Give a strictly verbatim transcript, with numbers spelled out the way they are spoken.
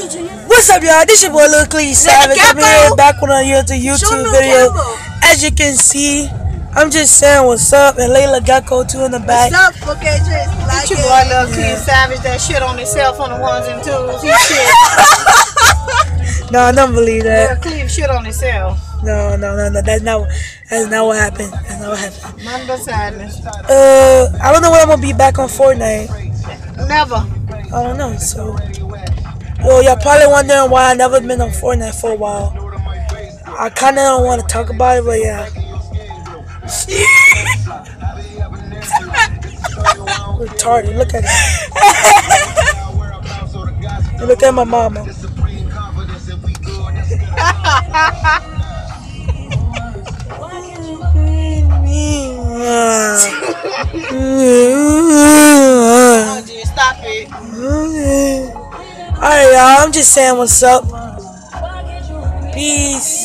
What's up, y'all? This your boy Lil Clee Savage. I'm here back with another YouTube video. As you can see, I'm just saying what's up, and Layla Gecko too in the back. What's up, okay, just like your boy Lil Clee Savage that shit on himself on the ones and twos. He shit. No, I don't believe that. Lil Clee shit on himself. No, no, no, no. That's not. That's not what happened. That's not what happened. None but sadness. Uh, I don't know when I'm gonna be back on Fortnite. Never. I don't know. So, yo, y'all probably wondering why I never been on Fortnite for a while. I kind of don't want to talk about it, but yeah. Retarded. Look at it. Look at my mama. Stop it. Alright, y'all. I'm just saying what's up. Peace.